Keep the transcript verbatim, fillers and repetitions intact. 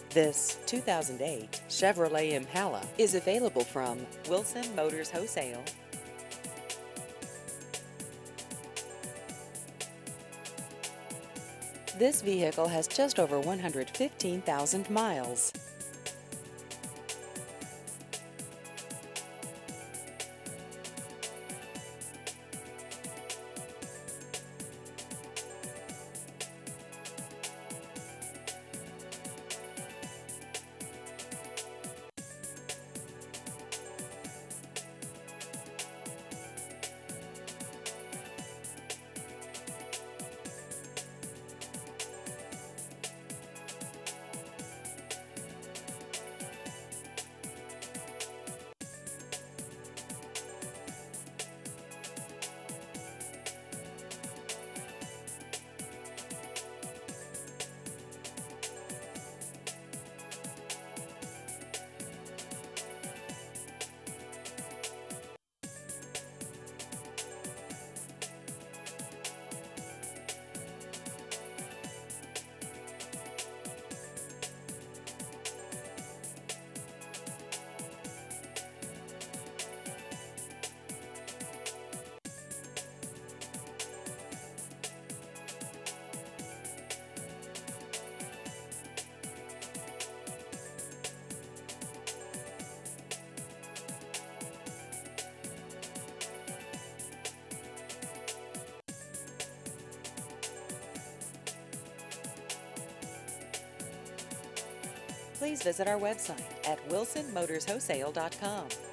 This two thousand eight Chevrolet Impala is available from Wilson Motors Wholesale. This vehicle has just over one hundred fifteen thousand miles. Please visit our website at wilson motors wholesale dot com.